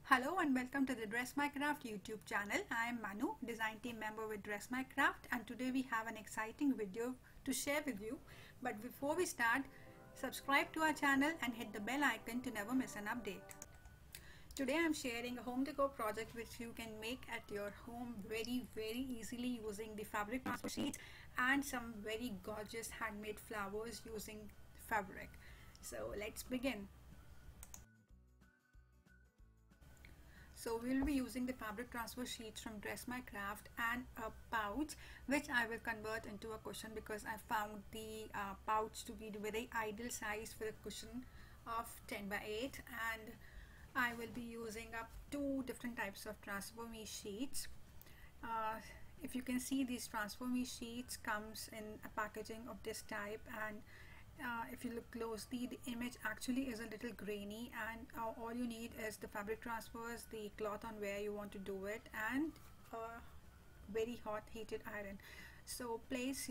Hello and welcome to the Dress My Craft YouTube channel. I am Manu, design team member with Dress My Craft, and today we have an exciting video to share with you. But before we start, subscribe to our channel and hit the bell icon to never miss an update. Today I am sharing a home decor project which you can make at your home very easily using the fabric transfer sheets and some very gorgeous handmade flowers using fabric. So let's begin. So we'll be using the fabric transfer sheets from Dress My Craft and a pouch which I will convert into a cushion because I found the pouch to be the very ideal size for a cushion of 10 by 8, and I will be using up two different types of transfer me sheets. If you can see, these transfer me sheets comes in a packaging of this type, and if you look closely, the image actually is a little grainy, and all you need is the fabric transfers, the cloth on where you want to do it, and a very hot heated iron. So place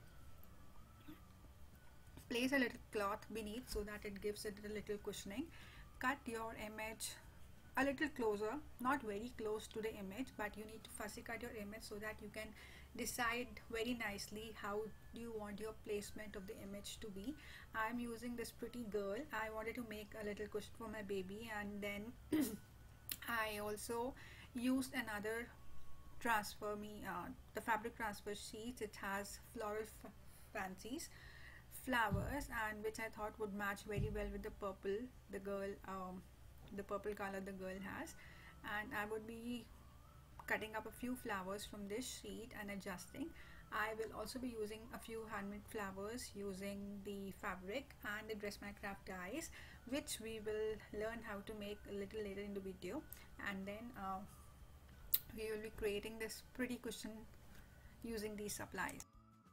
a little cloth beneath so that it gives it a little cushioning. Cut your image a little closer, not very close to the image, but you need to fussy cut your image so that you can decide very nicely how do you want your placement of the image to be. I'm using this pretty girl. I wanted to make a little cushion for my baby, and then I also used another transfer me the fabric transfer sheets. It has floral fancies flowers, and which I thought would match very well with the purple the purple color the girl has, and I would be cutting up a few flowers from this sheet and adjusting. I will also be using a few handmade flowers using the fabric and the Dress My Craft dies, which we will learn how to make a little later in the video, and then we will be creating this pretty cushion using these supplies.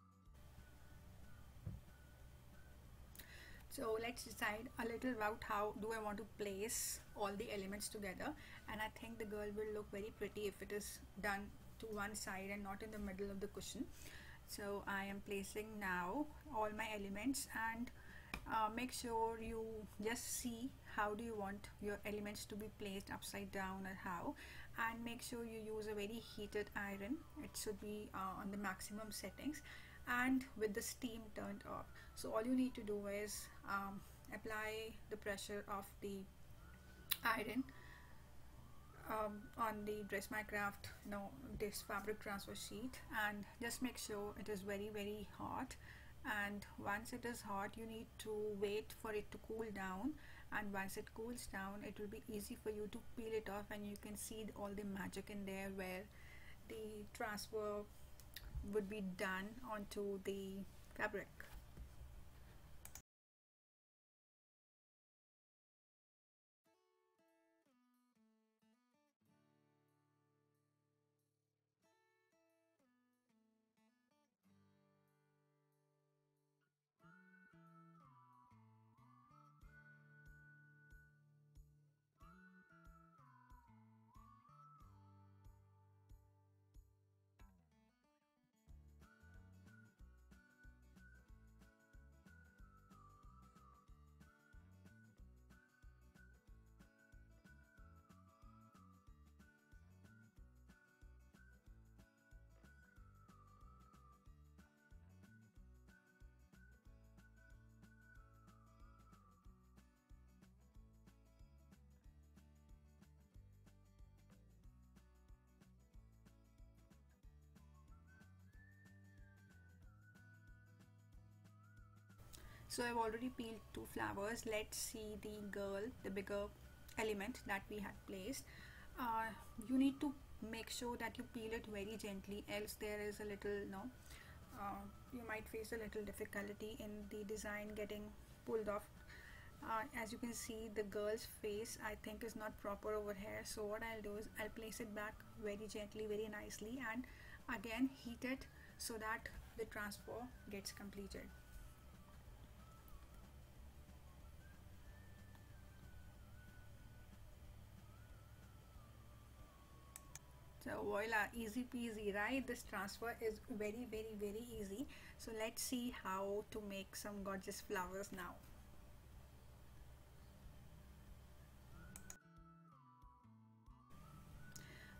So let's decide a little about how do I want to place all the elements together, and I think the girl will look very pretty if it is done to one side and not in the middle of the cushion. So I am placing now all my elements, and make sure you just see how do you want your elements to be placed, upside down or how, and make sure you use a very heated iron. It should be on the maximum settings and with the steam turned off. So all you need to do is apply the pressure of the iron on the Dress My Craft, this fabric transfer sheet, and just make sure it is very hot. And once it is hot, you need to wait for it to cool down, and once it cools down, it will be easy for you to peel it off, and you can see all the magic in there where the transfer would be done onto the fabric. So I've already peeled two flowers. Let's see the girl, the bigger element that we had placed. You need to make sure that you peel it very gently, else there is a little you might face a little difficulty in the design getting pulled off. As you can see, the girl's face I think is not proper over here, so what I'll do is I'll place it back very gently, very nicely, and again heat it so that the transfer gets completed. So voila, easy peasy, right? This transfer is very easy. So let's see how to make some gorgeous flowers now.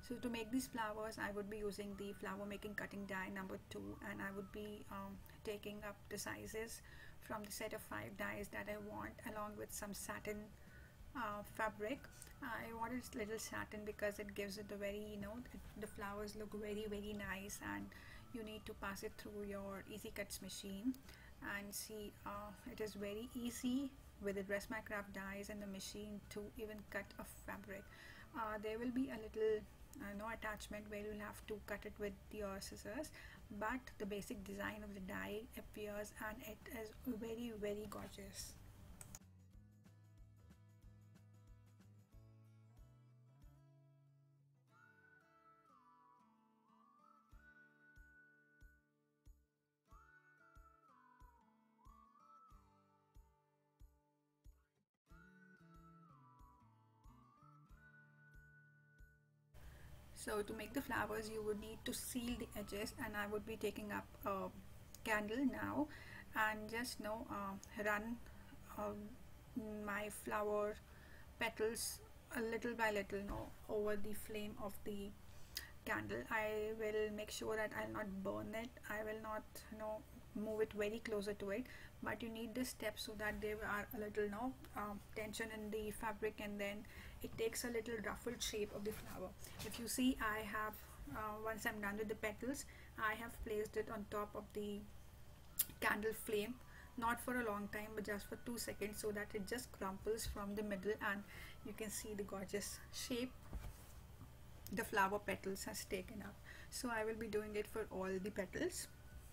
So to make these flowers, I would be using the flower making cutting die number 2, and I would be taking up the sizes from the set of 5 dies that I want, along with some satin fabric. I wanted little satin because it gives it a very, the flowers look very nice, and you need to pass it through your easy cuts machine. And see, it is very easy with the Dressmycraft dies and the machine to even cut a fabric. There will be a little no attachment where you'll have to cut it with your scissors, but the basic design of the die appears and it is very gorgeous. So to make the flowers, you would need to seal the edges, and I would be taking up a candle now and just run my flower petals a little by little over the flame of the candle. I will make sure that I'll not burn it. I will not move it very closer to it, but you need this step so that there are a little tension in the fabric, and then it takes a little ruffled shape of the flower. If you see, I have once I'm done with the petals, I have placed it on top of the candle flame, not for a long time but just for 2 seconds, so that it just crumples from the middle and you can see the gorgeous shape the flower petals has taken up. So I will be doing it for all the petals.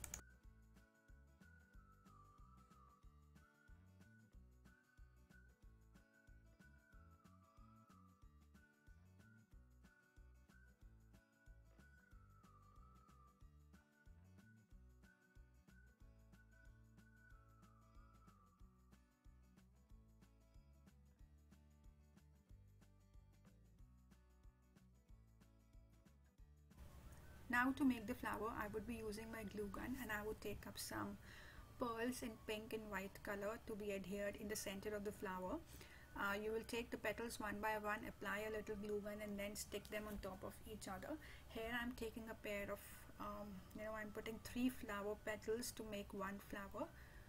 Now to make the flower, I would be using my glue gun, and I would take up some pearls in pink and white color to be adhered in the center of the flower. You will take the petals one by one, apply a little glue gun, and then stick them on top of each other. Here I'm taking a pair of I'm putting 3 flower petals to make one flower.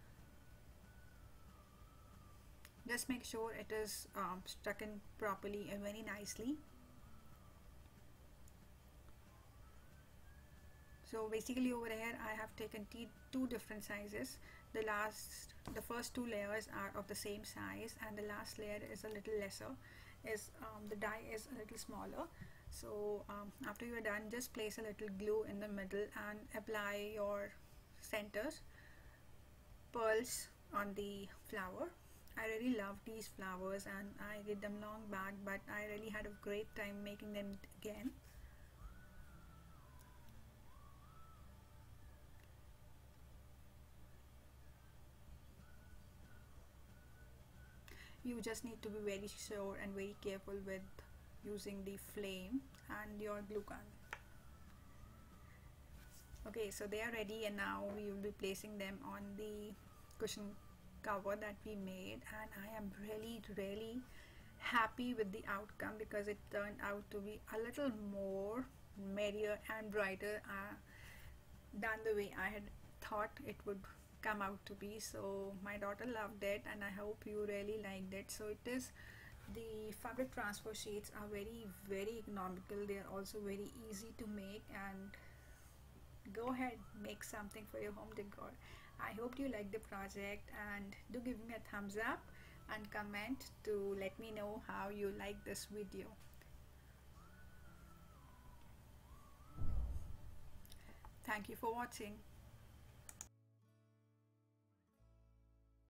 Just make sure it is stuck in properly and very nicely. So basically over here I have taken 2 different sizes. The first 2 layers are of the same size, and the last layer is a little lesser, the die is a little smaller. So after you are done, just place a little glue in the middle and apply your centers pearls on the flower. I really love these flowers, and I did them long back, but I really had a great time making them again. You just need to be very sure and very careful with using the flame and your glue gun. Okay, so they are ready, and now we will be placing them on the cushion cover that we made, and I am really happy with the outcome because it turned out to be a little more merrier and brighter than the way I had thought it would come out to be. So my daughter loved it, and I hope you really liked it. So it is, the fabric transfer sheets are very economical. They are also very easy to make, and go ahead, make something for your home decor. I hope you like the project, and do give me a thumbs up and comment to let me know how you like this video. Thank you for watching.